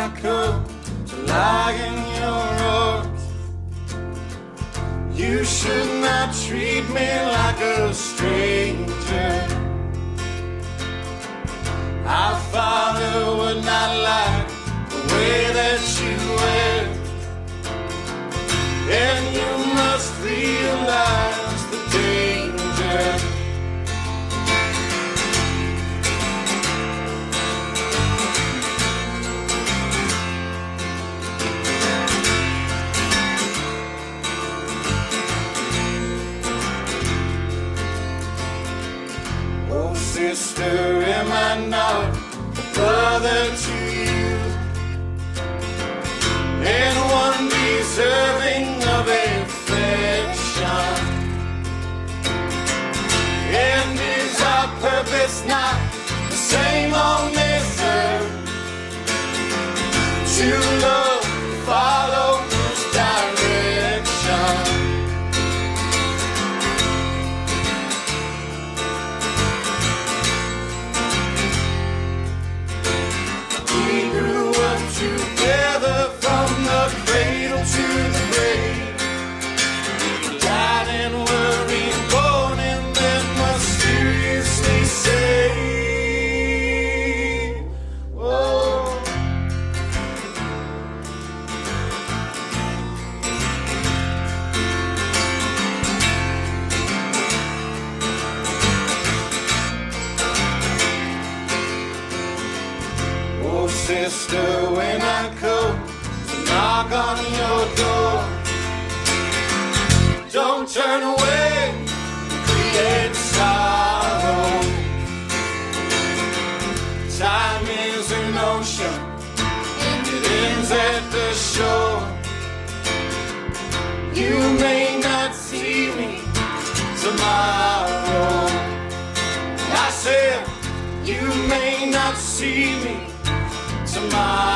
I come to lie in your arms. You should not treat me like a stranger. Our Father would not like the way that you act, and you must realize the danger. Oh sister, am I not a brother to you, and one deserving of affection? And is our purpose not the same on this earth? To love, follow His direction. We grew up together from the cradle to the grave. We died and were reborn and then mysteriously saved. Oh. Oh sister, when I come to knock on your door, don't turn away, create sorrow. Time is an ocean, and it ends at the shore. You may not see me tomorrow. I said, you may not see me tomorrow.